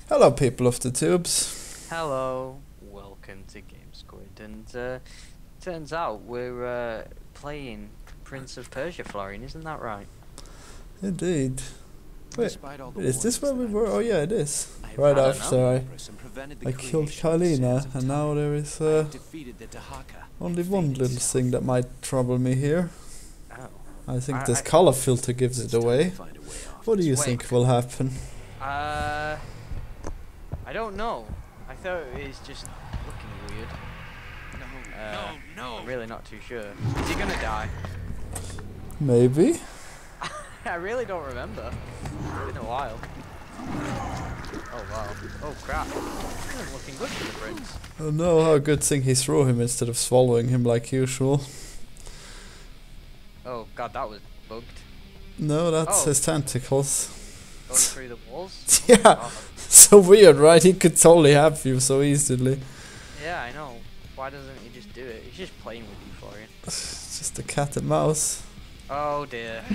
Hello, people of the tubes. Hello, welcome to Gamesquid, and turns out we're playing Prince of Persia, Florian, isn't that right? Indeed. Wait, is this where we were? Oh yeah, it is. I Right don't after know. I killed Kylina, and now there is only one little thing that might trouble me here. Oh. I think this color filter gives it away. What do you think will happen? I don't know. I thought it was just looking weird. No. I'm really not too sure. Is he gonna die? Maybe. I really don't remember. It's been a while. Oh wow. Oh crap. This isn't looking good for the prince. Oh no, how good thing he threw him instead of swallowing him like usual. Oh god, that was bugged. No, that's his tentacles. Going through the walls? Yeah. Oh. So weird, right? He could totally have you so easily. Yeah, I know. Why doesn't he just do it? He's just playing with you, Florian. It's just a cat and mouse. Oh dear.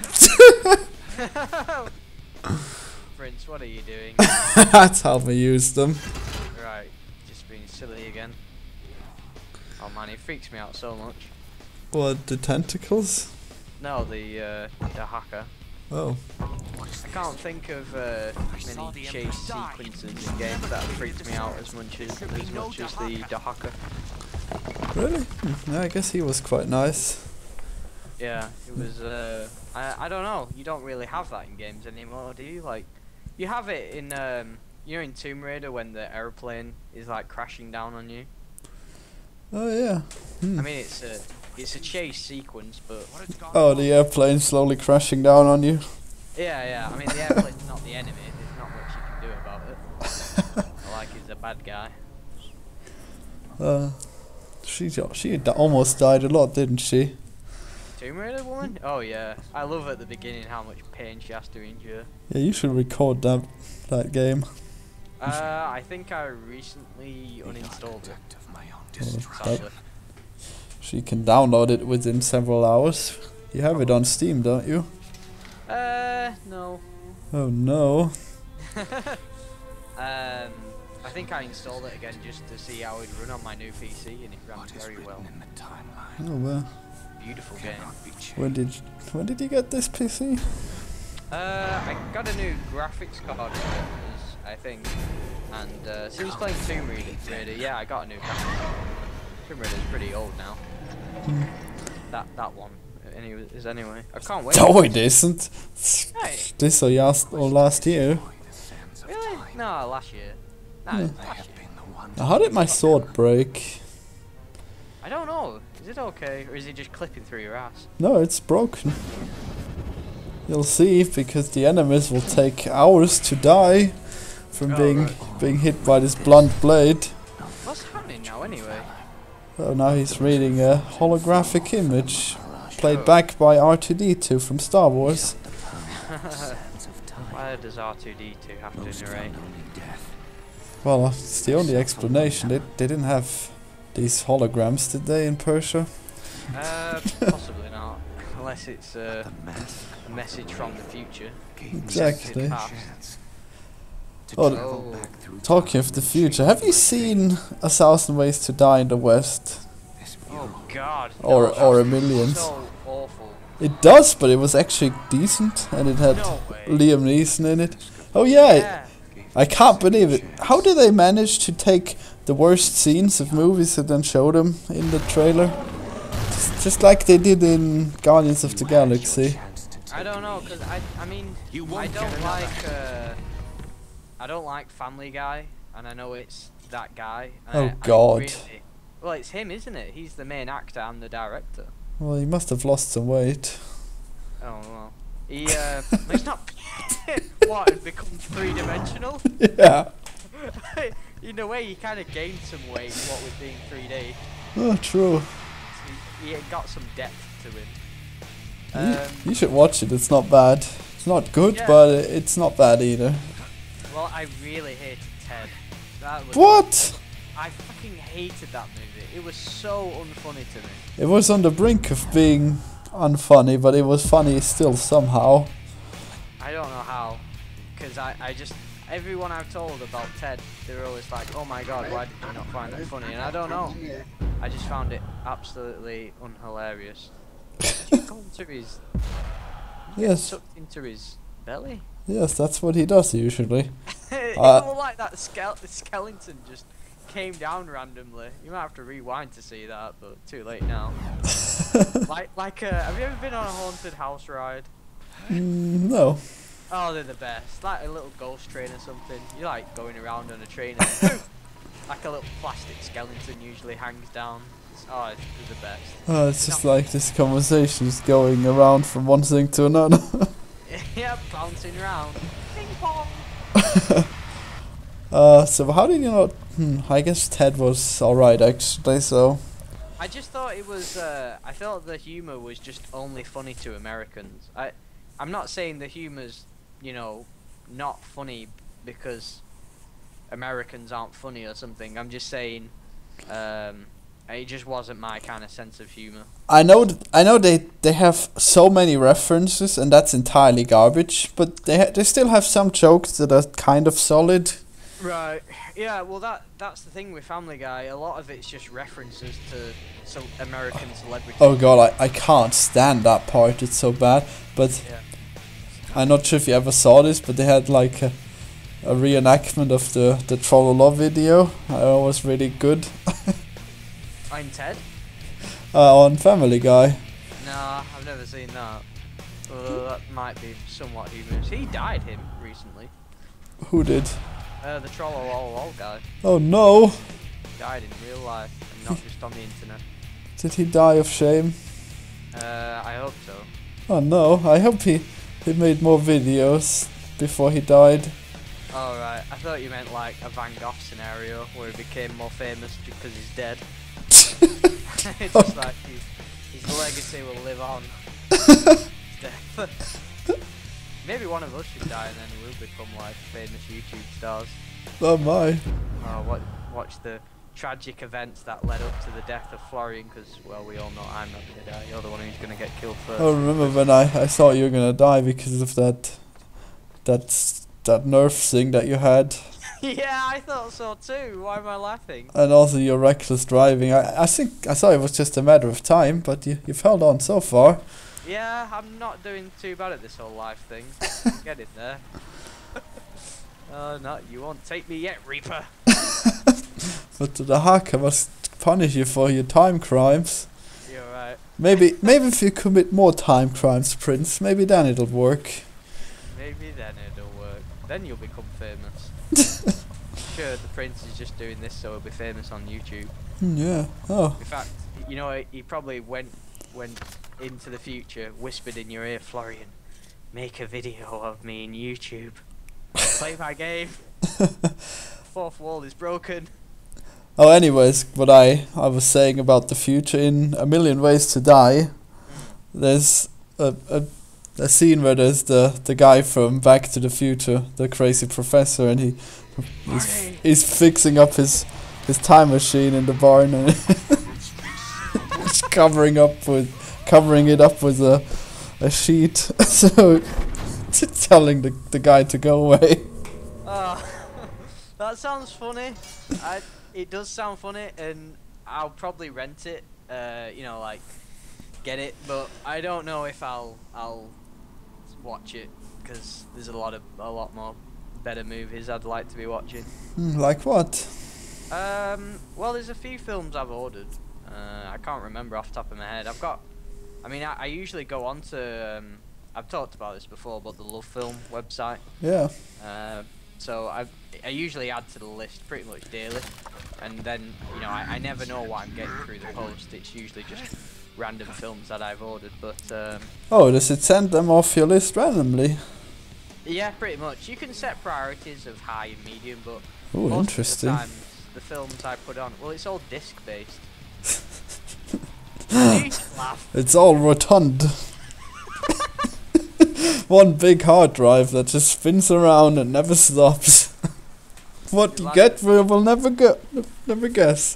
Prince, what are you doing? That's how we use them. Right, just being silly again. Oh man, it freaks me out so much. What, the tentacles? No, the hacker. Oh. I can't think of many chase sequences in games that freaked me out as much as the hacker. Really? Yeah, I guess he was quite nice. Yeah, it was. I don't know. You don't really have that in games anymore, do you? Like, you have it in you know, in Tomb Raider when the airplane is like crashing down on you. Oh yeah. I mean, it's a chase sequence, but oh, the airplane slowly crashing down on you. yeah. I mean, the airplane's not the enemy. There's not much you can do about it. Not like he's a bad guy. She almost died a lot, didn't she? Tomb Raider woman? Oh yeah. I love at the beginning how much pain she has to endure. Yeah, you should record that game. I think I recently uninstalled it. That, she can download it within several hours. You have it on Steam, don't you? No. Oh no. I think I installed it again just to see how it'd run on my new PC, and it ran very well. Oh well. Beautiful game. When did you get this PC? I got a new graphics card, I think, and since playing Tomb Raider, yeah, I got a new graphics card. Tomb Raider's pretty old now. That one, anyway. I can't wait. No, it isn't. Hey. This or last year. Really? No, last year. No, last year. Now, how did my sword break? I don't know. Is it okay, or is it just clipping through your ass? No, it's broken. You'll see, because the enemies will take hours to die from being hit by this blunt blade. What's happening now, anyway? Oh, now he's reading a holographic image, played back by R2-D2 from Star Wars. Why does R2-D2 have to narrate? Well, it's the only explanation. They didn't have these holograms, did they, in Persia? Possibly not. Unless it's a message from the future. Exactly. Oh, talking of the future, have you seen 1,000 Ways to Die in the West? Oh God. Or A Million? So awful. It does, but it was actually decent, and it had Liam Neeson in it. Oh yeah. I can't believe it. How do they manage to take the worst scenes of movies and then show them in the trailer? Just like they did in Guardians of the Galaxy. I don't know, cause I mean, I don't like Family Guy, and I know it's that guy. Oh God. Well, it's him, isn't it? He's the main actor and the director. Well, he must have lost some weight. Oh well. He's not. What, has become three-dimensional? Yeah. In a way, he kind of gained some weight, what with being 3D. Oh, true. He got some depth to him. You should watch it, it's not bad. It's not good, but it's not bad either. Well, I really hated Ted. What? I fucking hated that movie. It was so unfunny to me. It was on the brink of being unfunny, but it was funny still somehow. I don't know how, because I everyone I've told about Ted, they're always like, "Oh my God, why did you not find that funny?" And I don't know. I just found it absolutely unhilarious. Go into his. Yes. Sucked into his belly. Yes, that's what he does usually. It looked like that skeleton just came down randomly. You might have to rewind to see that, but too late now. Have you ever been on a haunted house ride? No. Oh, they're the best. Like a little ghost train or something. You like going around on a train and like a little plastic skeleton usually hangs down. They're the best. Oh, it's just like this conversation is going around from one thing to another. Yeah, bouncing around. Ping pong. So how did you not? I guess Ted was alright actually. So. I just thought it was. I thought the humor was just only funny to Americans. I'm not saying the humor's, not funny because Americans aren't funny or something. I'm just saying, it just wasn't my kind of sense of humor. I know they have so many references, and that's entirely garbage. But they still have some jokes that are kind of solid. Right. Yeah. Well, that's the thing with Family Guy. A lot of it's just references to some American celebrities. Oh God, I can't stand that part. It's so bad. But yeah. I'm not sure if you ever saw this, but they had like a reenactment of the Trollolov video. It was really good. I'm Ted. On Family Guy. Nah, I've never seen that. Although that might be somewhat humorous. He died recently. Who did? The Trollolol guy. Oh no! He died in real life and not just on the internet. Did he die of shame? I hope so. Oh no! I hope he made more videos before he died. Oh right, I thought you meant like a Van Gogh scenario where he became more famous because he's dead. It's just like his legacy will live on. Maybe one of us should die and then we'll become like famous YouTube stars. Oh my. Watch the tragic events that led up to the death of Florian, because, well, we all know I'm not going to die. You're the one who's going to get killed first. I remember when I thought you were going to die because of that nerve thing that you had. Yeah, I thought so too. Why am I laughing? And also your reckless driving. I thought it was just a matter of time, but you've held on so far. Yeah, I'm not doing too bad at this whole life thing. Get in there. No, you won't take me yet, Reaper. But the hacker must punish you for your time crimes. You're right. Maybe if you commit more time crimes, Prince, maybe then it'll work. Maybe then it'll work. Then you'll become famous. Sure, the Prince is just doing this so he'll be famous on YouTube. Yeah. Oh. In fact, he probably went into the future, whispered in your ear, Florian, make a video of me in YouTube. Play my game. Fourth wall is broken. Oh, anyways, what I was saying about the future, in A Million Ways to Die, there's a scene where there's the guy from Back to the Future, the crazy professor, and he's fixing up his time machine in the barn, and he's covering it up with a sheet, so telling the guy to go away. That sounds funny. It does sound funny, and I'll probably rent it. Like get it, but I don't know if I'll watch it, because there's a lot more better movies I'd like to be watching. Like what? Well, there's a few films I've ordered. I can't remember off the top of my head. I usually go on to. I've talked about this before, but the Love Film website. Yeah. So I usually add to the list pretty much daily, and then I never know what I'm getting through the post. It's usually just random films that I've ordered, but does it send them off your list randomly? Yeah, pretty much. You can set priorities of high and medium, but ooh, most interesting. of the time the films I put on, well, it's all disc based. It's all rotund. One big hard drive that just spins around and never stops. What you get, we will never guess.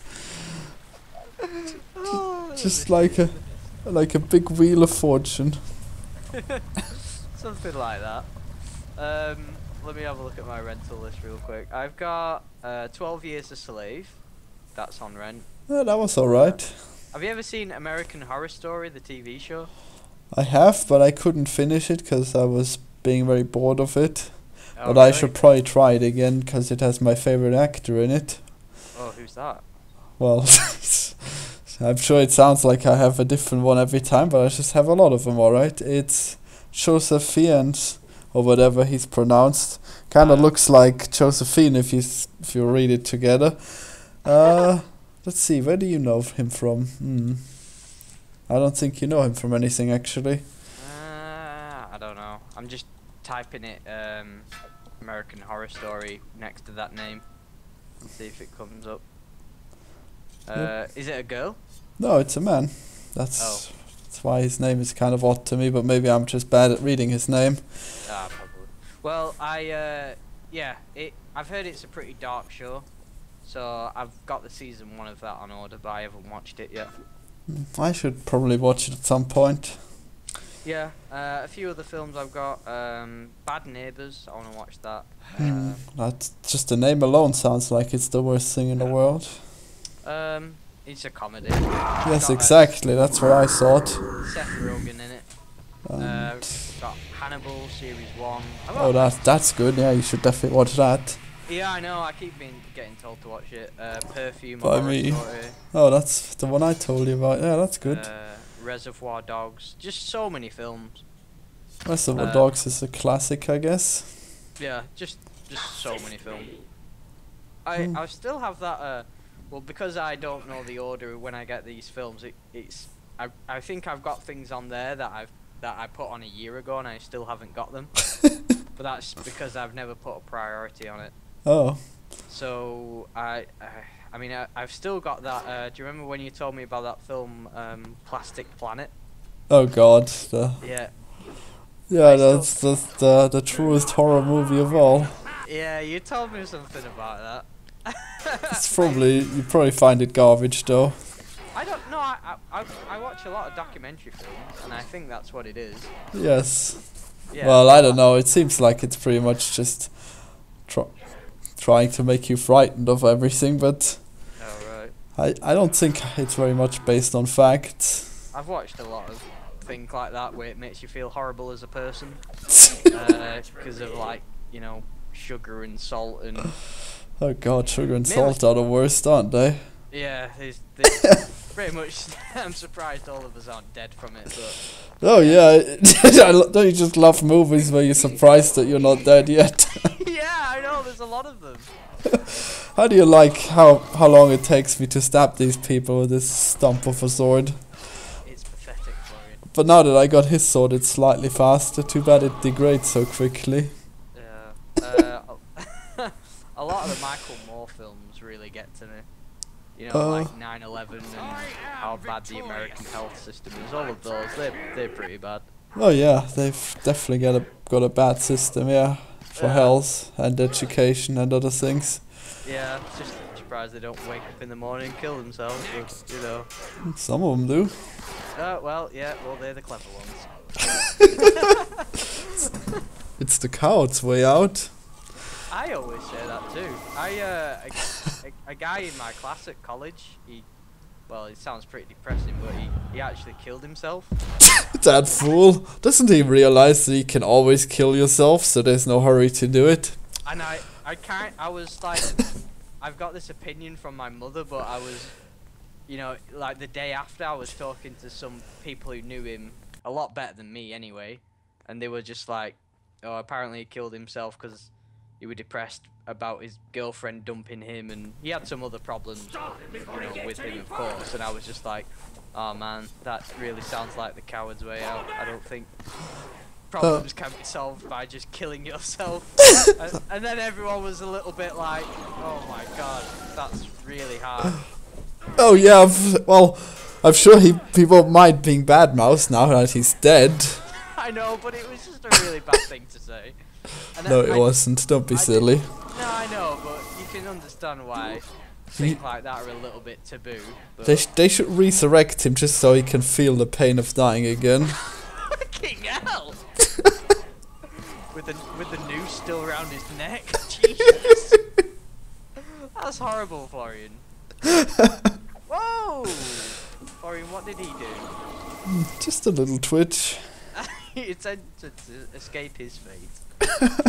Just like a big wheel of fortune. Something like that. let me have a look at my rental list real quick. I've got 12 Years a Slave. That's on rent. Yeah, that was alright. Have you ever seen American Horror Story, the TV show? I have, but I couldn't finish it because I was being very bored of it. Oh, but really? I should probably try it again because it has my favorite actor in it. Oh, who's that? Well, I'm sure it sounds like I have a different one every time, but I just have a lot of them, alright? It's Josephine, or whatever he's pronounced. Kind of looks like Josephine if you read it together. Let's see, where do you know him from? I don't think you know him from anything, actually. I don't know. I'm just typing it, American Horror Story next to that name. And see if it comes up. Is it a girl? No, it's a man. That's why his name is kind of odd to me, but maybe I'm just bad at reading his name. Ah, probably. Well, I've heard it's a pretty dark show, so I've got the season 1 of that on order, but I haven't watched it yet. I should probably watch it at some point. Yeah, a few other films I've got. Bad Neighbours, I want to watch that. That's just the name alone sounds like it's the worst thing in the world. It's a comedy. Yes, exactly. That's what I thought. Seth Rogen in it. Got Hannibal series 1. Oh, that's good. Yeah, you should definitely watch that. Yeah, I know. I keep getting told to watch it. Perfume. By me. Oh, that's the one I told you about. Yeah, that's good. Reservoir Dogs. Just so many films. Reservoir Dogs is a classic, I guess. Yeah, just so many films. I still have that. Well, because I don't know the order when I get these films, I think I've got things on there that I put on a year ago and I still haven't got them. But that's because I've never put a priority on it. Oh. So I mean I've still got that. Do you remember when you told me about that film, Plastic Planet? Oh God. Yeah. Yeah, that's the truest horror movie of all. Yeah, you told me something about that. You probably find it garbage though. I don't know. I watch a lot of documentary films, and I think that's what it is. Yes. Yeah. Well, I don't know. It seems like it's pretty much just trying to make you frightened of everything, but Oh right. I don't think it's very much based on fact. I've watched a lot of things like that where it makes you feel horrible as a person, because of like sugar and salt and. Oh God, sugar and salt are the worst, aren't they? Yeah, there's pretty much. I'm surprised all of us aren't dead from it, but. Oh yeah, don't you just love movies where you're surprised that you're not dead yet? Yeah, I know. There's a lot of them. How do you like how long it takes me to stab these people with this stump of a sword? It's pathetic, Florian. But now that I got his sword, it's slightly faster. Too bad it degrades so quickly. Yeah. A lot of the Michael Moore films really get to me. Like 9/11 and how bad the American health system is. All of those, they're pretty bad. Oh yeah, they've definitely got a bad system, yeah, for health and education and other things. Yeah, just surprised they don't wake up in the morning and kill themselves, but, Some of them do. Well, they're the clever ones. It's the coward's way out. I always say that too. A guy in my class at college, it sounds pretty depressing, but he actually killed himself. That fool. Doesn't he realize that you can always kill yourself, so there's no hurry to do it? And I was like, I've got this opinion from my mother, but I was, like the day after I was talking to some people who knew him a lot better than me anyway, and they were just like, oh, apparently he killed himself because he was depressed about his girlfriend dumping him, and he had some other problems, with him, of course. And I was just like, oh man, that really sounds like the coward's way out. I don't think problems can be solved by just killing yourself. and then everyone was a little bit like, oh my god, that's really hard. Oh yeah, well, I'm sure he won't mind being badmouthed now that he's dead. I know, but it was just a really bad thing to say. And no, it wasn't. Don't be silly. No, I know, but you can understand why things like that are a little bit taboo. They should resurrect him just so he can feel the pain of dying again. Fucking hell! with the noose still around his neck. Jesus. That's horrible, Florian. Whoa! Florian, what did he do? Just a little twitch. He attempted to escape his fate.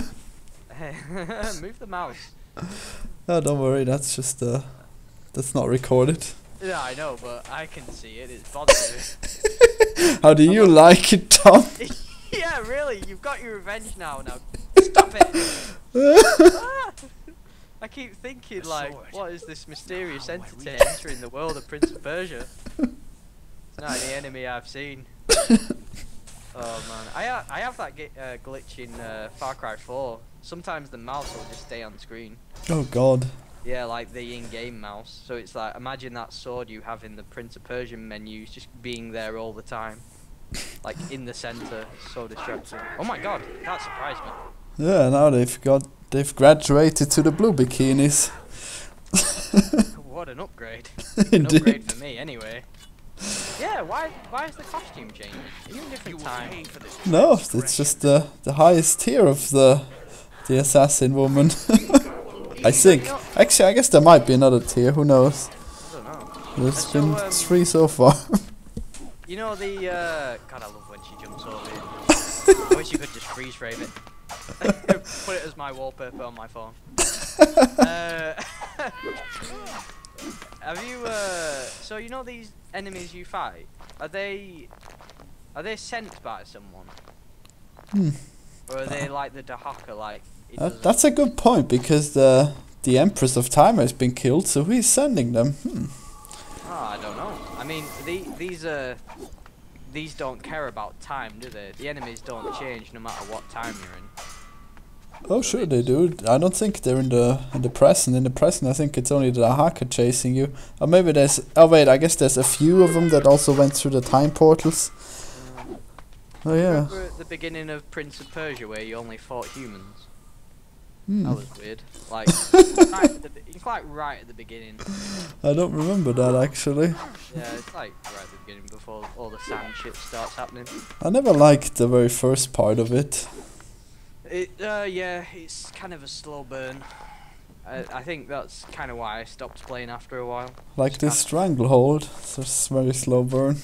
Move the mouse. Oh, don't worry, that's just that's not recorded. Yeah, I know, but I can see it. It's bothering me. How do you like it, Tom? Yeah, really. You've got your revenge now. Now, stop it. I keep thinking, like, what is this mysterious entity entering the world of Prince of Persia? It's not the enemy I've seen. Oh man, I have that glitch in Far Cry 4. Sometimes the mouse will just stay on screen. Oh god. Yeah, like the in-game mouse. So it's like, imagine that sword you have in the Prince of Persia menus just being there all the time. Like in the center. It's so distracting. Oh my god, that surprised me. Yeah, now they've graduated to the blue bikinis. What an upgrade. Indeed. An upgrade for me anyway. Yeah, why is the costume changed? Are you in a different time? No, it's just the highest tier of the assassin woman. I think. Actually, I guess there might be another tier. Who knows? I don't know. There's been 3 so far. You know the God, I love when she jumps over you. I wish you could just freeze frame it. Put it as my wallpaper on my phone. Have you so you know these enemies you fight? Are they sent by someone? Or are they like the Dahaka, like? That's a good point, because the Empress of Time has been killed, so who's sending them? Oh, I don't know. I mean, these don't care about time, do they? The enemies don't change no matter what time you're in. Oh, so sure they do. I don't think they're in the present. In the present, I think it's only the Dahaka chasing you. Or maybe there's. Oh wait, I guess there's a few of them that also went through the time portals. Oh yeah. Remember at the beginning of Prince of Persia where you only fought humans? That was weird. Like, it's like right at the beginning. I don't remember that actually. Yeah, it's like right at the beginning before all the sand shit starts happening. I never liked the very first part of it. Yeah, it's kind of a slow burn. I think that's kind of why I stopped playing after a while. Like this stranglehold, so it's very slow burn.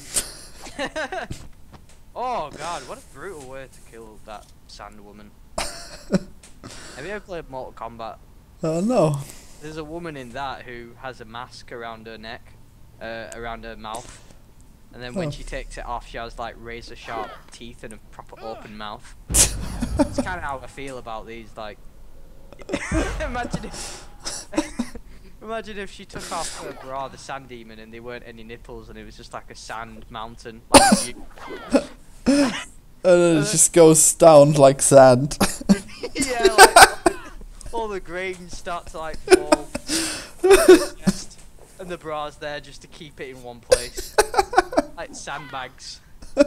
Oh god, what a brutal way to kill that sand woman. Have you ever played Mortal Kombat? No. There's a woman in that who has a mask around her neck, around her mouth. And then when she takes it off, she has like razor sharp teeth and a proper open mouth. It's kind of how I feel about these. Like, imagine if she took off her bra, the sand demon, and there weren't any nipples, and it was just like a sand mountain. Like you. And then it just goes down like sand. Yeah, like all the grains start to like fall. And the bra's there just to keep it in one place. Like sandbags.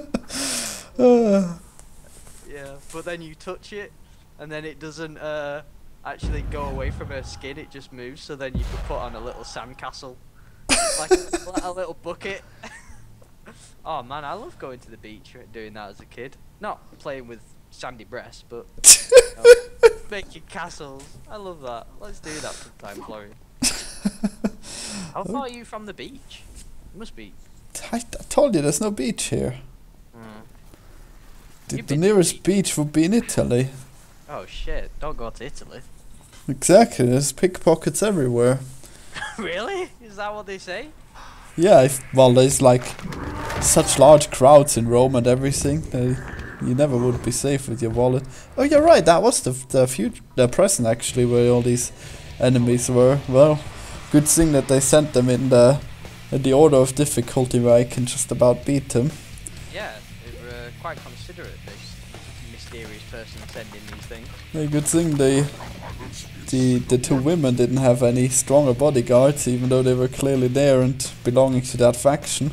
Yeah, but then you touch it, and then it doesn't actually go away from her skin, it just moves, so then you can put on a little sandcastle. Like a little bucket. Oh man, I love going to the beach doing that as a kid. Not playing with sandy breasts, but making castles. I love that. Let's do that sometime, Florian. How far are you from the beach? It must be. I told you there's no beach here. The nearest beach would be in Italy. Oh shit, don't go to Italy. Exactly, there's pickpockets everywhere. Really? Is that what they say? Yeah, well, there's like such large crowds in Rome and everything. You never would be safe with your wallet. Oh, you're right, that was the present actually, where all these enemies were. Well, good thing that they sent them in the order of difficulty where I can just about beat them. Yeah, they were quite considerate, this mysterious person sending these things. Yeah, good thing the 2 women didn't have any stronger bodyguards, even though they were clearly there and belonging to that faction.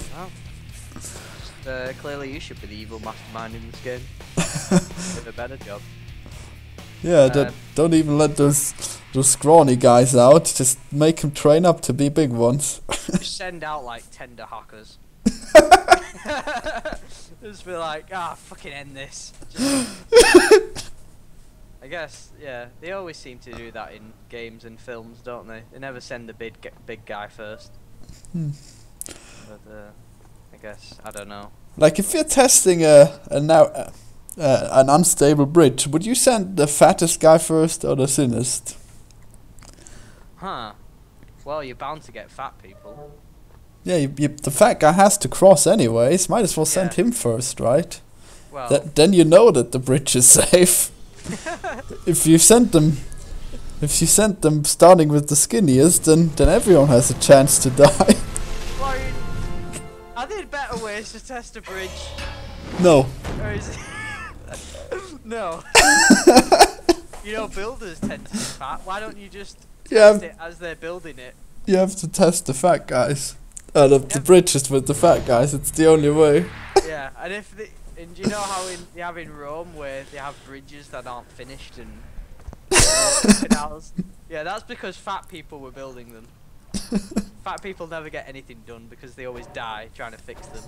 Well, clearly you should be the evil mastermind in this game. Do a better job. Yeah, don't even let those scrawny guys out. Just make them train up to be big ones. Just send out like tender hackers. Just be like, fucking end this. I guess, yeah, they always seem to do that in games and films, don't they? They never send the big guy first. But I guess, I don't know. Like, if you're testing an unstable bridge, would you send the fattest guy first or the thinnest? Huh. Well, you're bound to get fat people. Yeah, the fat guy has to cross anyways. Might as well send him first, right? Well, then you know that the bridge is safe. If you send them starting with the skinniest, then everyone has a chance to die. Florian, are there better ways to test a bridge? No. Or is it? No. You know, builders tend to be fat. Why don't you just test it as they're building it? You have to test the fat guys. The bridges with the fat guys. It's the only way. Yeah, and do you know how they have in Rome where they have bridges that aren't finished and canals? Yeah, that's because fat people were building them. Fat people never get anything done because they always die trying to fix them.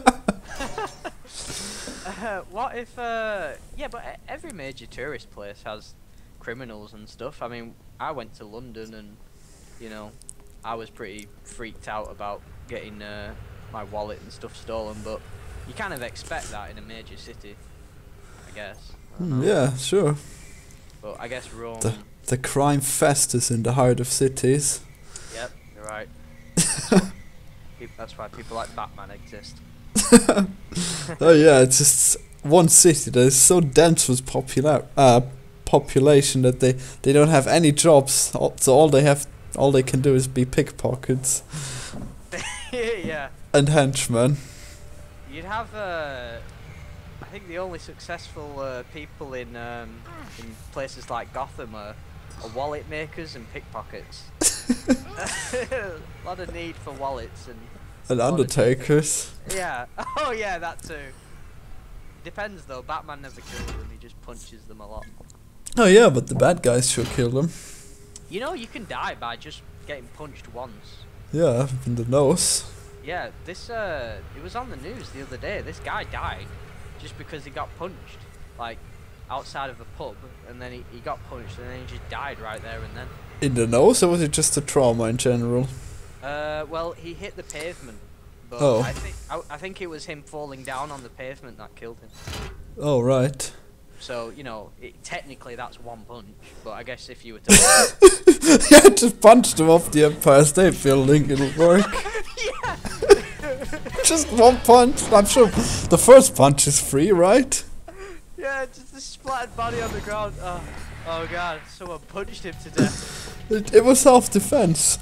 What if? Yeah, but every major tourist place has criminals and stuff. I mean, I went to London and, you know, I was pretty freaked out about getting my wallet and stuff stolen, but you kind of expect that in a major city, I guess. Yeah, sure. But I guess Rome... The crime festers in the heart of cities. Yep, you're right. That's why people like Batman exist. Oh yeah, it's just one city that is so dense with population that they don't have any jobs, so all they can do is be pickpockets. Yeah. And henchmen. You'd have I think the only successful people in places like Gotham are wallet makers and pickpockets. A lot of need for wallets and undertakers. Yeah. Oh yeah, that too. Depends though. Batman never kills them. He just punches them a lot. Oh yeah, but the bad guys sure kill them. You know, you can die by just getting punched once. Yeah, in the nose. Yeah, this it was on the news the other day. This guy died just because he got punched, like outside of a pub, and then he got punched, and then he just died right there and then. In the nose, or was it just a trauma in general? Well, he hit the pavement, but I think it was him falling down on the pavement that killed him. Oh right. So, you know, technically that's one punch, but I guess if you were to... Yeah, just punched him off the Empire State Building, it'll work. Yeah! Just one punch. I'm sure the first punch is free, right? Yeah, just a splattered body on the ground. Oh god, someone punched him to death. It was self-defense.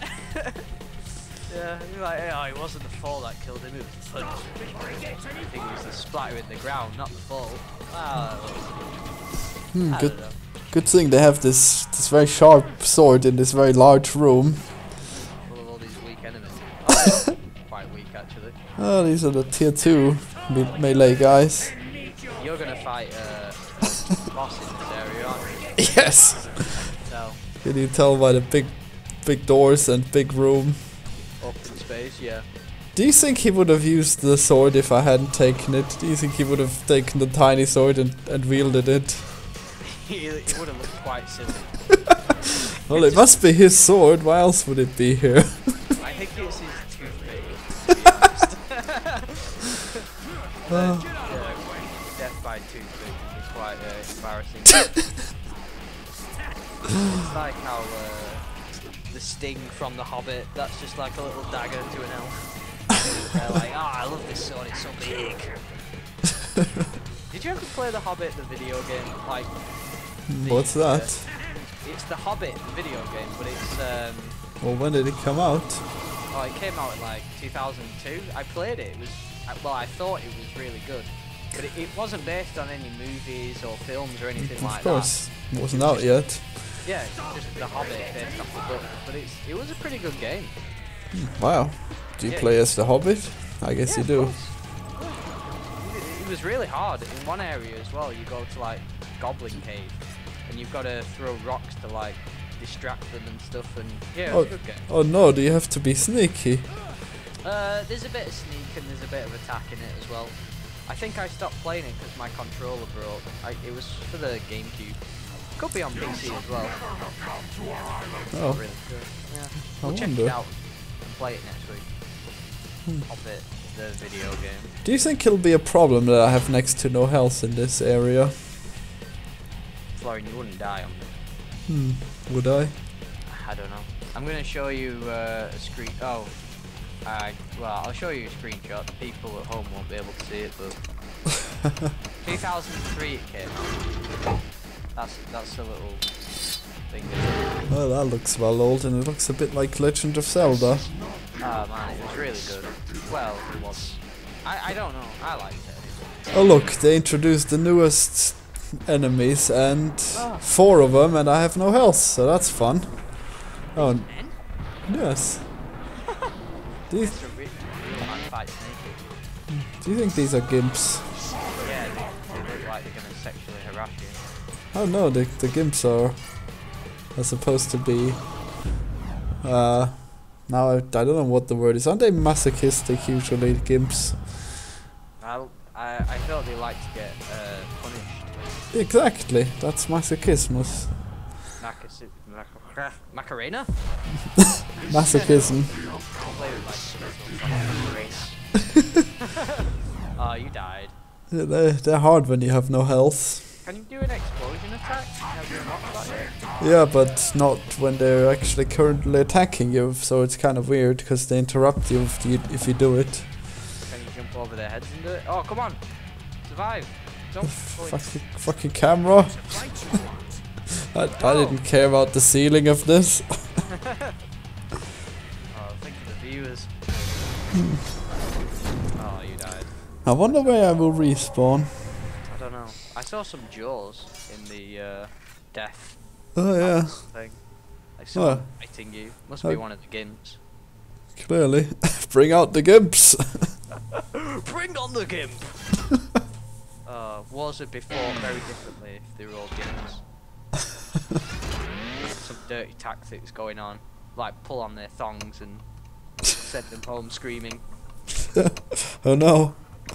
Yeah, you're like, oh, it wasn't the fall that killed him, it was the punch. I think it was the splatter in the ground, not the fall. Good thing they have this very sharp sword in this very large room. Full of all these weak enemies. Oh, quite weak actually. Oh, these are the tier 2 melee guys. You're gonna fight a boss in this area, aren't you? Yes. No. Can you tell by the big doors and big room? Open space, yeah. Do you think he would have used the sword if I hadn't taken it? Do you think he would have taken the tiny sword and wielded it? He would have looked quite silly. Well, it must be his sword. Why else would it be here? I think it's his toothpick, to be honest. Death by toothpick is quite embarrassing. It's like how the sting from the Hobbit, that's just like a little dagger to an elf. They're like, oh, I love this sword, it's so big. Did you ever play the Hobbit, the video game? Like, what's that? It's the Hobbit, the video game, but it's well, when did it come out? Oh, it came out in like 2002. I played it. It was well, I thought it was really good, but it wasn't based on any movies or films or anything like that. Of course, it wasn't out yet. Yeah, it's just the Hobbit based off the book, but it was a pretty good game. Wow. Do you play as the Hobbit? I guess you do. It was really hard. In one area as well, you go to like Goblin Cave, and you've got to throw rocks to like distract them and stuff. And yeah, it's a good game. Oh no, do you have to be sneaky? There's a bit of sneak and there's a bit of attack in it as well. I think I stopped playing it because my controller broke. It was for the GameCube. Could be on PC as well. Oh. Really good. Yeah. We'll check it out and play it next week. Pop it, the video game. Do you think it'll be a problem that I have next to no health in this area? Florian, you wouldn't die on me. Would I? I don't know. I'm gonna show you a screen. Oh. Well, I'll show you a screenshot. The people at home won't be able to see it, but 2003 it came out. That's a little thing. Well, that looks well old, and it looks a bit like Legend of Zelda. Oh man, it was really good. Well, it was. I don't know. I liked it. Oh look, they introduced the newest enemies, and 4 of them, and I have no health, so that's fun. Oh, yes. Do you think these are gimps? Yeah, they look like they're gonna sexually harass you. Oh no, the gimps are supposed to be. Now I don't know what the word is. Aren't they masochistic usually, gimps? I thought they like to get punished. Exactly, that's masochismus. Macarena? Masochism. Oh, you died. Yeah, they're hard when you have no health. Can you do an explosion attack? Have you unlocked that yet? Yeah, but not when they're actually currently attacking you, so it's kind of weird because they interrupt you if you do it. Can you jump over their heads and do it? Oh, come on! Survive! Don't fucking camera! I didn't care about the ceiling of this. Oh, think of the viewers. Oh, you died. I wonder where I will respawn. I don't know. I saw some jaws in the death. Oh yeah. Thing. Like someone fighting you. Must be one of the gimps. Clearly. Bring out the gimps. Bring on the gimp! Wars would be fought very differently if they were all gimps. Some dirty tactics going on, like pull on their thongs and send them home screaming. Oh no.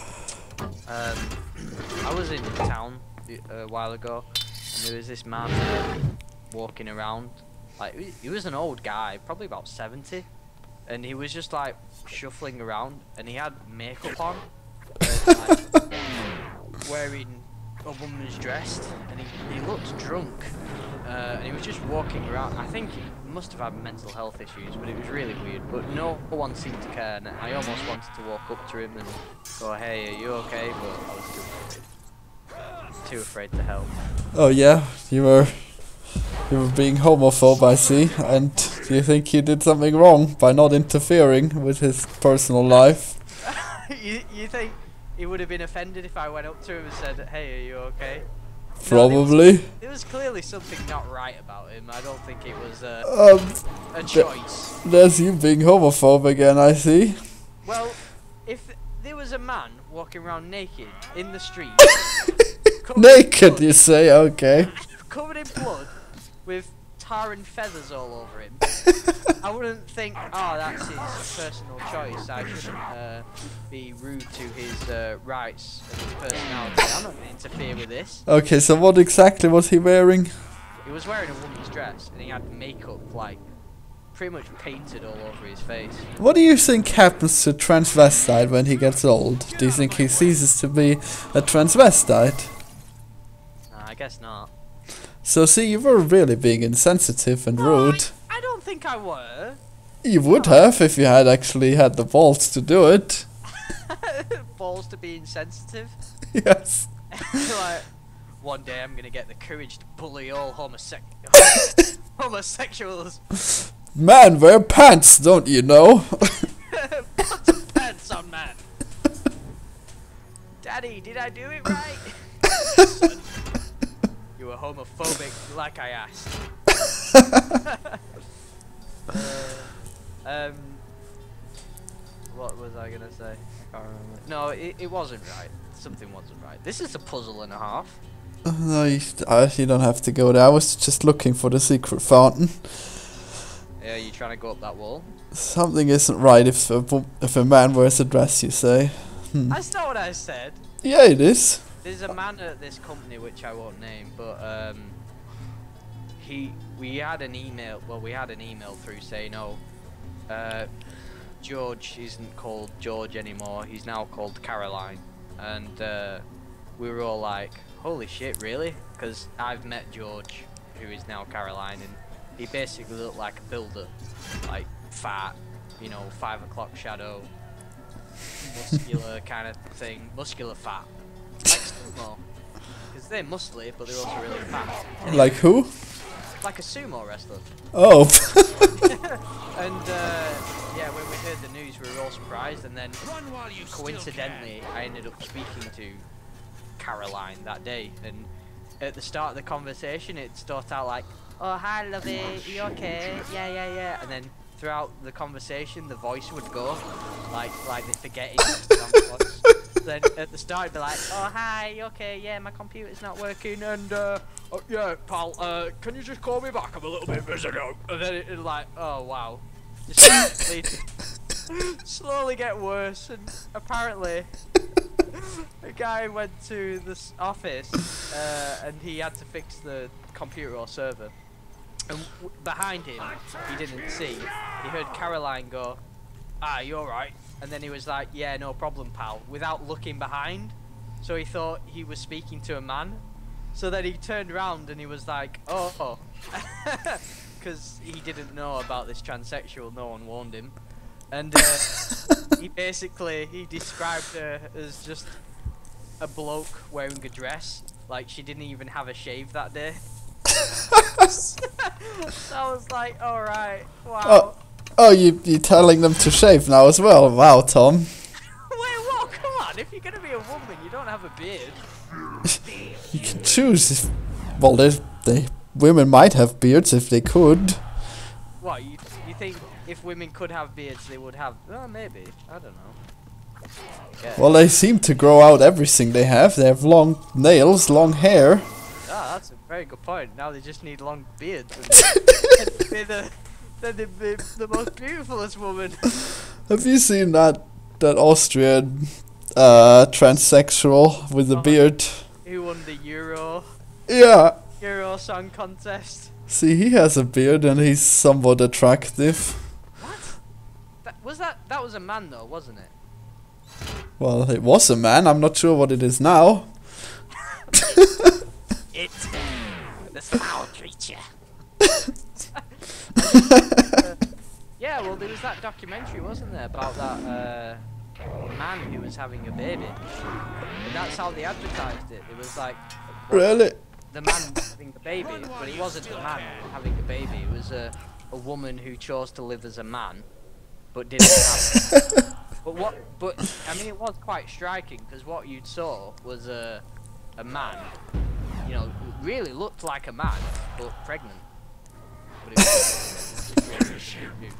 I was in town a while ago, and there was this man walking around. Like he was an old guy, probably about 70, and he was just like shuffling around, and he had makeup on, like, wearing a woman's dress, and he looked drunk, and he was just walking around. I think he must have had mental health issues, but it was really weird. But no one seemed to care, and I almost wanted to walk up to him and go, "Hey, are you okay?" But I was too afraid to help. Oh yeah, you were being homophobe, I see. And do you think you did something wrong by not interfering with his personal life? You think he would have been offended if I went up to him and said, "Hey, are you okay?" Probably. No, there was clearly something not right about him. I don't think it was a choice. There's you being homophobe again, I see. Well, if there was a man walking around naked in the street, naked, you say? Okay. Covered in blood, with tar and feathers all over him, I wouldn't think, oh, that's his personal choice. I shouldn't be rude to his rights and his personality. I'm not going to interfere with this. Okay, so what exactly was he wearing? He was wearing a woman's dress, and he had makeup, like, pretty much painted all over his face. What do you think happens to transvestite when he gets old? Do you think he ceases to be a transvestite? I guess not. So see, you were really being insensitive and rude. I don't think I were. You would have if you had actually had the balls to do it. Balls to be insensitive? Yes. Like, one day I'm gonna get the courage to bully all homosexuals. Man, wear pants, don't you know? Put some pants on, man. Daddy, did I do it right? Son, you were homophobic, like I asked. What was I gonna say? I can't remember. No, it wasn't right. Something wasn't right. This is a puzzle and a half. No, you don't have to go there. I was just looking for the secret fountain. Yeah, you trying to go up that wall? Something isn't right if a man wears a dress, you say. That's not what I said. Yeah, it is. There's a man at this company which I won't name, but we had an email. Well, we had an email through saying, "Oh, George isn't called George anymore. He's now called Caroline." And we were all like, "Holy shit, really?" Because I've met George, who is now Caroline, and he basically looked like a builder, like fat, you know, 5 o'clock shadow, muscular kind of thing, muscular fat. Like sumo, because they're muscly, but they're also really fat. Anyway, Like who? like a sumo wrestler. Oh. And yeah, when we heard the news, we were all surprised. And then, coincidentally, I ended up speaking to Caroline that day. And at the start of the conversation, it started out like, "Oh, hi, lovey, you okay? Yeah, yeah, yeah." And then throughout the conversation, the voice would go, like they're forgetting the wrong voice. Then at the start, it'd be like, "Oh, hi, you okay? Yeah, my computer's not working, and oh, yeah, pal, can you just call me back? I'm a little bit busy now." And then it'd like, oh wow, just slowly get worse. And apparently, a guy went to this office, and he had to fix the computer or server. And behind him, he didn't see. He heard Caroline go, "Ah, you alright?" And then he was like, "Yeah, no problem, pal," without looking behind. So he thought he was speaking to a man. So then he turned around and he was like, "Oh," because he didn't know about this transsexual. No one warned him. And he described her as just a bloke wearing a dress. Like she didn't even have a shave that day. So I was like, alright, wow. Oh, you're telling them to shave now as well? Wow, Tom. Wait, what? Come on, if you're gonna be a woman, you don't have a beard. You can choose. Well, women might have beards if they could. What, you think if women could have beards, they would have... Oh, maybe. I don't know. Yeah. Well, they seem to grow out everything they have. They have long nails, long hair. Ah, that's a very good point. Now they just need long beards. And they'd be the most beautifulest woman. Have you seen that Austrian transsexual with a beard? Who won the Euro Song Contest? See, he has a beard and he's somewhat attractive. What? That was a man though, wasn't it? Well, it was a man. I'm not sure what it is now. It's the foul creature. Yeah, well, there was that documentary, wasn't there, about that man who was having a baby, and that's how they advertised it. It was like, Really? the man having a baby, but it wasn't the man having a baby. It was a woman who chose to live as a man, but didn't have. But I mean, it was quite striking because what you saw was a man, you know, who really looked like a man but pregnant. But it was,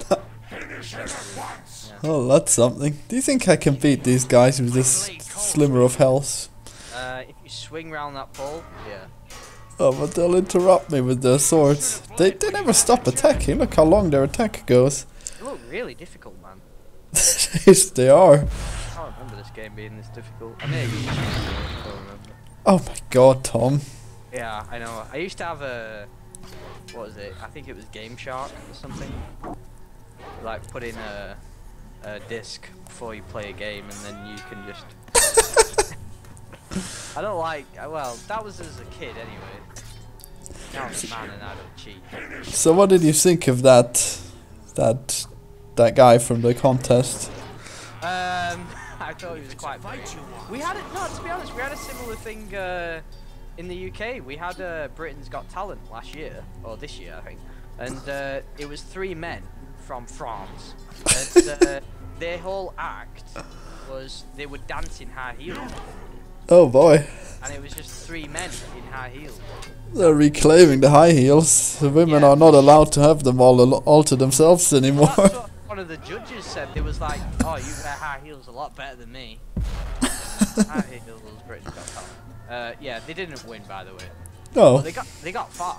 yeah. Oh, that's something. Do you think I can beat these guys with this slimmer of health? If you swing round that pole, yeah. Oh, but they'll interrupt me with their swords. They never stop attacking. Look how long their attack goes. They look really difficult, man. Yes, they are. I can't remember this game being this difficult. I mean, I don't remember. Oh my god, Tom. Yeah, I know. I used to have a... What was it? I think it was Game Shark or something. Like, put in a disc before you play a game and then you can just... I don't like... Well, that was as a kid anyway. Now I'm a man and I don't cheat. So what did you think of that guy from the contest? I thought he was quite funny. We had to be honest, we had a similar thing in the UK. We had Britain's Got Talent last year, or this year I think, and it was 3 men from France, and their whole act was they would dance in high heels. Oh boy. And it was just 3 men in high heels. They're reclaiming the high heels. The women are not allowed to have them all to themselves anymore. Well, that's what one of the judges said. They was like, "Oh, you wear high heels a lot better than me." High heels was British Got Talent. Yeah, they didn't win, by the way. No. Well, they got far.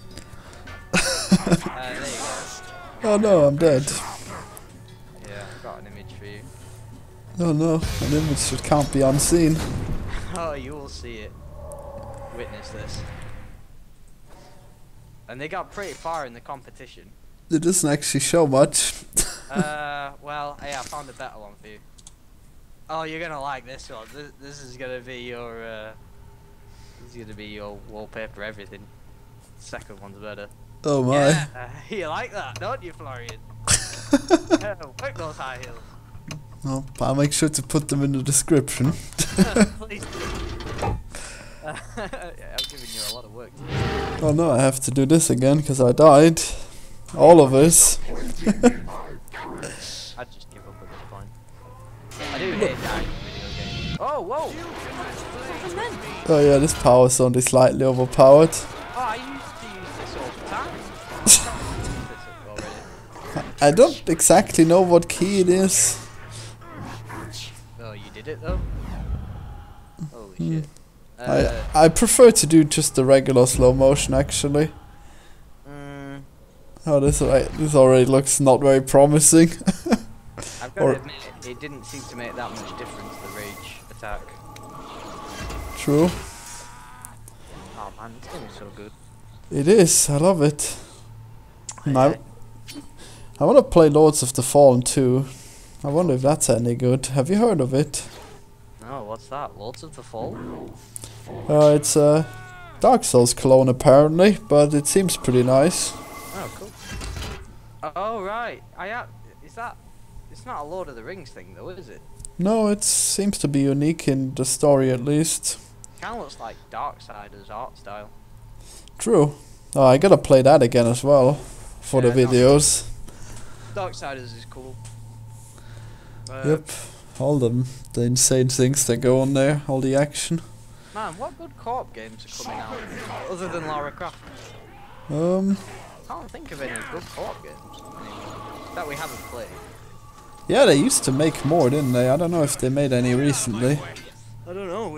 There you go. Oh no, I'm dead. Yeah, I've got an image for you. Oh no, an image that can't be unseen. Oh, you will see it. Witness this. And they got pretty far in the competition. It doesn't actually show much. Well, hey, I found a better one for you. Oh, you're gonna like this one. This is gonna be your, wallpaper, everything. Second one's better. Oh my. Yeah, you like that, don't you, Florian? Work those high heels. Well, I'll make sure to put them in the description. Please do. I'm giving you a lot of work to do. Oh no, I have to do this again because I died. All of us. I'd just give up at this point. I do hate dying in video games. Oh, whoa! Oh yeah, this power is only slightly overpowered. Oh, I used to use this all the time. I don't exactly know what key it is. Oh, you did it though? Holy shit. I prefer to do just the regular slow motion actually. Oh, this already looks not very promising. I've got to admit, it didn't seem to make that much difference, the rage attack. True. Oh man, this game is so good. It is, I love it. And Yeah. I want to play Lords of the Fallen too. I wonder if that's any good. Have you heard of it? No, what's that? Lords of the Fall? It's a Dark Souls clone apparently, but it seems pretty nice. Oh, cool. Oh, right. Is that... It's not a Lord of the Rings thing though, is it? No, it seems to be unique in the story at least. Kinda looks like Darksiders art style. True. Oh, I gotta play that again as well for the Yeah, videos. Darksiders is cool. Yep, all the insane things that go on there, all the action. Man, what good co-op games are coming out other than Lara Croft? I can't think of any good co-op games anymore that we haven't played. Yeah, they used to make more, didn't they? I don't know if they made any recently. I don't know.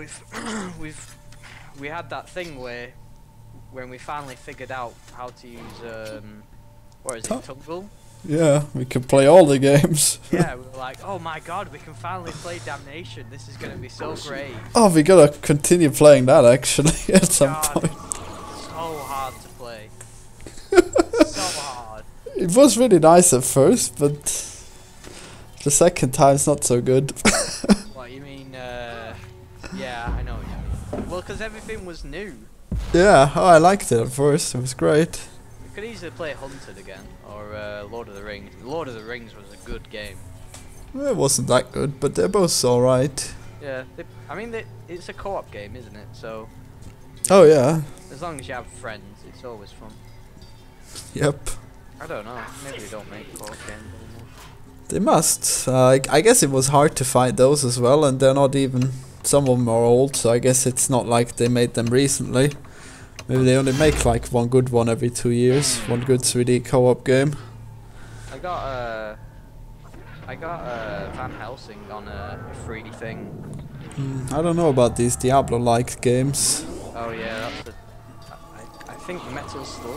We had that thing where when we finally figured out how to use what is it, Tungle? Yeah, we could play all the games. Yeah, we were like, oh my god, we can finally play Damnation. This is gonna be so great. Oh, we gotta continue playing that actually at some point. So hard to play. So hard. It was really nice at first, but the second time's not so good. What you mean? Yeah, I know what you mean. Well, because everything was new. Yeah, oh, I liked it at first. It was great. We could easily play Hunted again, or Lord of the Rings. Lord of the Rings was a good game. Well, it wasn't that good, but they're both alright. Yeah, it's a co-op game, isn't it? So. Oh yeah. As long as you have friends, it's always fun. Yep. I don't know. Maybe they don't make co-op games anymore. They must. I guess it was hard to find those as well, and they're not even. Some of them are old, so I guess it's not like they made them recently. Maybe they only make like one good one every 2 years, one good 3D co-op game. I got Van Helsing on a free thing. I don't know about these Diablo-like games. Oh yeah, that's the. I think Metal Slug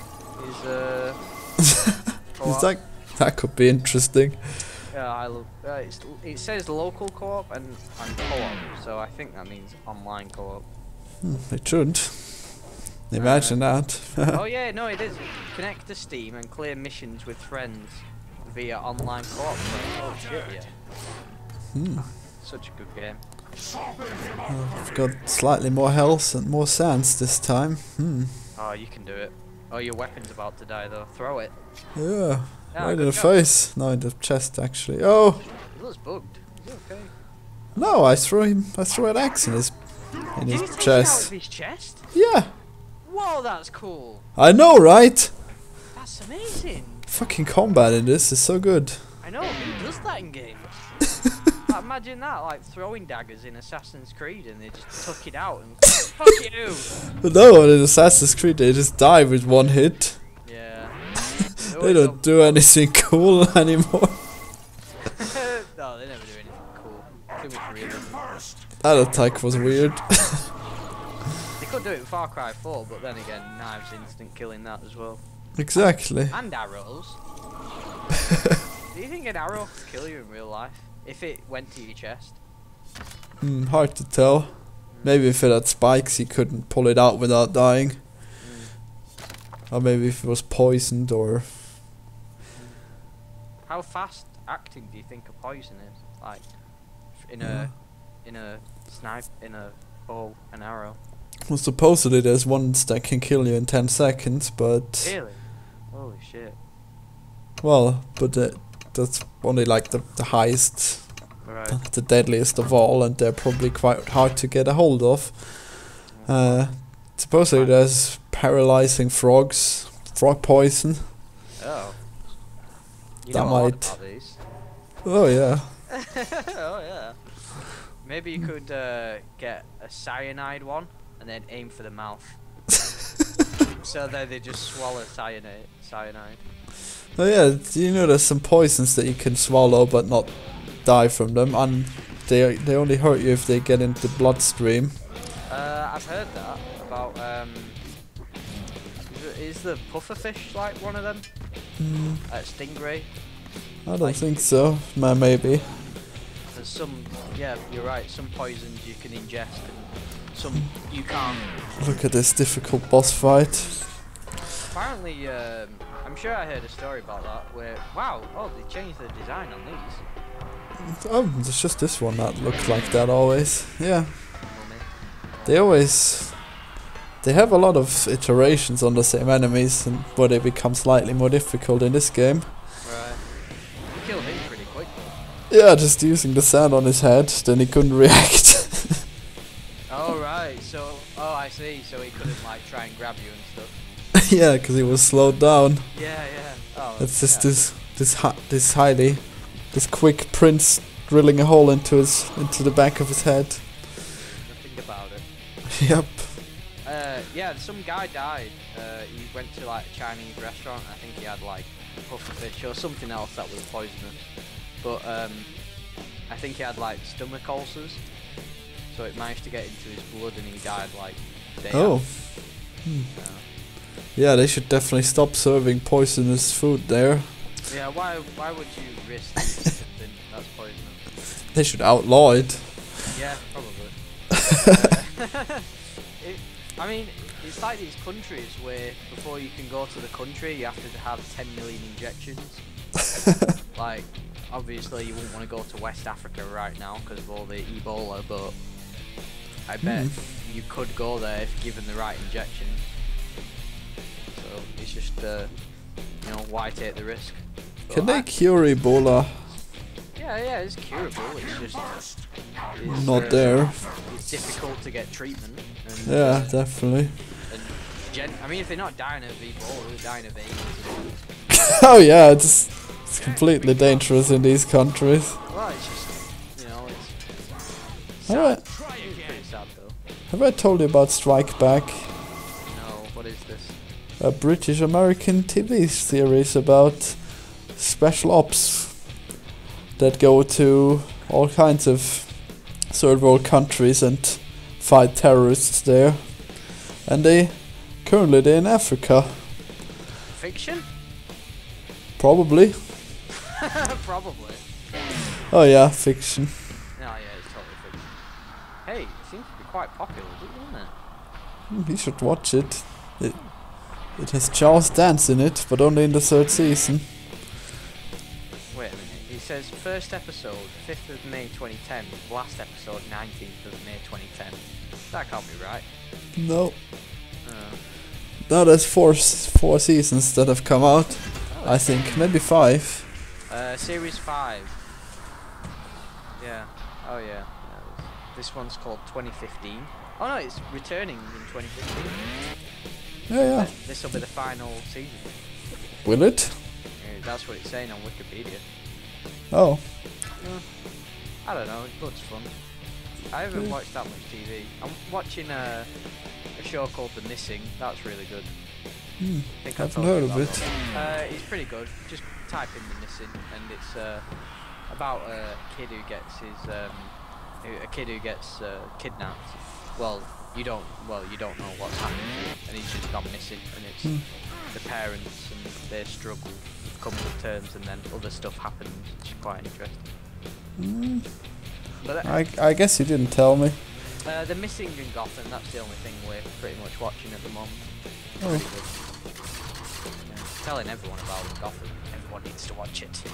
is That could be interesting. Yeah, I love. It says local co-op and co-op, so I think that means online co-op. It should. Imagine that. Oh yeah, no, it is. Connect to Steam and clear missions with friends via online co-op. Oh shit, yeah. Such a good game. I've got slightly more health and more sands this time. Oh, you can do it. Oh, your weapon's about to die though. Throw it. Yeah. Yeah, Right in good the job. face. No, in the chest actually. Oh He looks bugged. Is he okay? no! I threw an axe in his Did he take it out chest. of his chest? Yeah. Whoa, that's cool. I know, right? That's amazing. Fucking combat in this is so good. I know, who does that in games? Imagine that, like throwing daggers in Assassin's Creed and they just took it out and fuck you! But no, in Assassin's Creed they just die with one hit. Yeah. They don't do anything cool anymore. No, they never do anything cool. Too much realism. That attack was weird. They could do it in Far Cry 4, but then again, knives instant killing that as well. Exactly. And arrows. Do you think an arrow could kill you in real life? if it went to your chest. Hard to tell. Maybe if it had spikes, he couldn't pull it out without dying. Or maybe if it was poisoned, or... How fast acting do you think a poison is? Like, in a bow and arrow. Well, supposedly there's ones that can kill you in 10 seconds, but... Really? Holy shit. Well, but that's only like the highest, Right. the deadliest of all, and they're probably quite hard to get a hold of. Supposedly there's paralyzing frogs, frog poison. Oh. You That know a lot might- about these. Oh yeah. Oh yeah. Maybe you could get a cyanide one and then aim for the mouth. So then they just swallow cyanide. Oh yeah, you know there's some poisons that you can swallow but not die from them, and they only hurt you if they get into the bloodstream. I've heard that about is the pufferfish like one of them? Stingray. I don't think so. Maybe. There's some, yeah, you're right. Some poisons you can ingest, and some you can't. Look at this difficult boss fight. Apparently, I'm sure I heard a story about that. Where they changed the design on these. Oh, there's just this one that looks like that always. Yeah. Mummy. They have a lot of iterations on the same enemies, and but they become slightly more difficult in this game. Right. You killed him pretty quick. Yeah, just using the sand on his head, then he couldn't react. Oh right. So, I see. So he couldn't like try and grab you and stuff. Yeah, because he was slowed down. Yeah. Oh. It's just this quick prince drilling a hole into the back of his head. Nothing about it. Yep. Yeah, some guy died. He went to like a Chinese restaurant. I think he had like pufferfish or something else that was poisonous. But I think he had like stomach ulcers, so it managed to get into his blood and he died like day Oh. after. Yeah, they should definitely stop serving poisonous food there. Yeah, why would you risk something that's poisonous? They should outlaw it. Yeah, probably. I mean, it's like these countries where before you can go to the country, you have to have 10 million injections. Like, obviously, you wouldn't want to go to West Africa right now because of all the Ebola, but I bet you could go there if given the right injection. So it's just, why take the risk? Can they cure Ebola? Yeah, it's curable. It's just Not there. It's difficult to get treatment. And, Yeah, definitely. I mean, if they're not dying of Ebola, they're dying of AIDS. Oh yeah, it's completely dangerous in these countries. Well, it's just, it's Alright. it's pretty sad though. Have I told you about Strike Back? No, what is this? A British-American TV series about special ops that go to all kinds of third world countries and fight terrorists there. And they're in Africa. Fiction? Probably. Probably. Oh yeah, fiction. No, yeah, it's totally fiction. Hey, it seems to be quite popular, doesn't it? You should watch it. It has Charles Dance in it, but only in the 3rd season. Wait a minute. It says first episode, 5th of May 2010. Last episode, 19th of May 2010. That can't be right. No. No, there's four seasons that have come out. I think maybe 5. Series 5. Yeah. Oh yeah. This one's called 2015. Oh no, it's returning in 2015. Yeah. This will be the final season. Will it? Yeah, that's what it's saying on Wikipedia. Oh. I don't know, it looks fun. I haven't watched that much TV. I'm watching a show called The Missing. That's really good. I think I haven't heard of it. It's pretty good. Just type in The Missing, and it's about a kid who gets kidnapped. You don't know what's happened to him, and he's just gone missing, and it's the parents and their struggle to come to terms, and then other stuff happens. It's quite interesting. But I guess you didn't tell me. the missing in Gotham, that's the only thing we're pretty much watching at the moment. Oh. Pretty good. Yeah, telling everyone about Gotham. Everyone needs to watch it.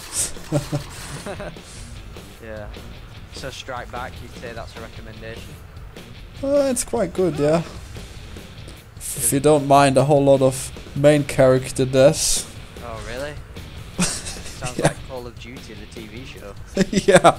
Yeah. So Strike Back, you'd say that's a recommendation? It's quite good, yeah. If you don't mind a whole lot of main character deaths. Oh, really? Sounds Yeah. like Call of Duty, the TV show. Yeah.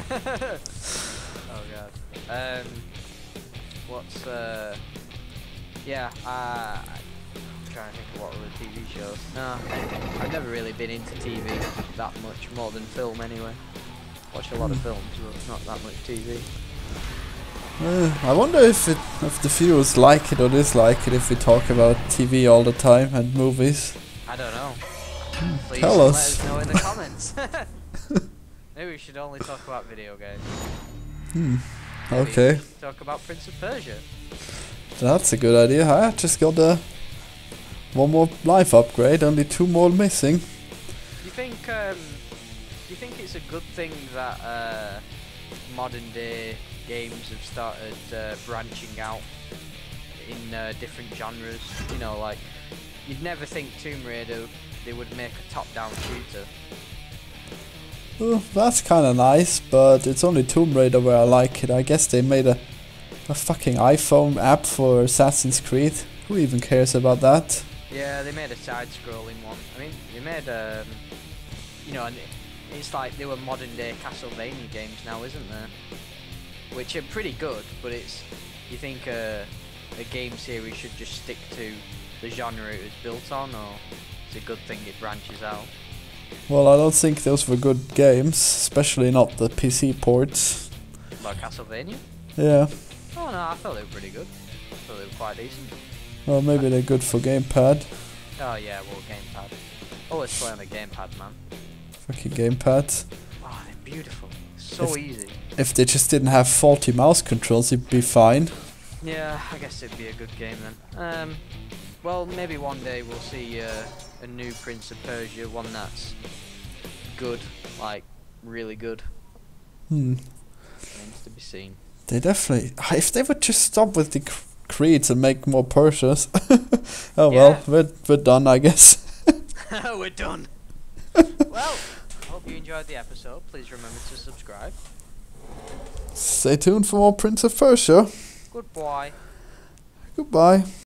Oh god. What's yeah, I'm trying to think of what other TV shows. No, I've never really been into TV that much, more than film anyway. Watch a lot of films, but not that much TV. I wonder if the viewers like it or dislike it if we talk about TV all the time and movies. I don't know. Please Tell let us. us know in the comments. Maybe we should only talk about video games. Maybe Okay, we should talk about Prince of Persia. that's a good idea. I just got one more life upgrade, only 2 more missing. Do you think it's a good thing that modern day games have started branching out in different genres? You know, like you'd never think Tomb Raider they would make a top-down shooter. Well, that's kind of nice, but it's only Tomb Raider where I like it. I guess they made a fucking iPhone app for Assassin's Creed. Who even cares about that? Yeah, they made a side-scrolling one. I mean, they made you know, and it's like they were modern-day Castlevania games now, isn't there? Which are pretty good, but it's you think a game series should just stick to the genre it was built on, or it's a good thing it branches out? Well, I don't think those were good games, especially not the PC ports. Like Castlevania? Yeah. Oh no, I thought they were pretty good. I thought they were quite decent. Well, maybe they're good for gamepad. Oh yeah, well, gamepad. Always play on a gamepad, man. Fucking gamepads. Oh, they're beautiful. So easy. If they just didn't have faulty mouse controls, it'd be fine. Yeah, I guess it'd be a good game then. Well, maybe one day we'll see a new Prince of Persia, one that's good, like really good. Remains to be seen. They definitely... If they would just stop with the creeds and make more Persias. Oh well, we're done, I guess. We're done. Well, I hope you enjoyed the episode. Please remember to subscribe. Stay tuned for more Prince of Persia. Goodbye. Goodbye.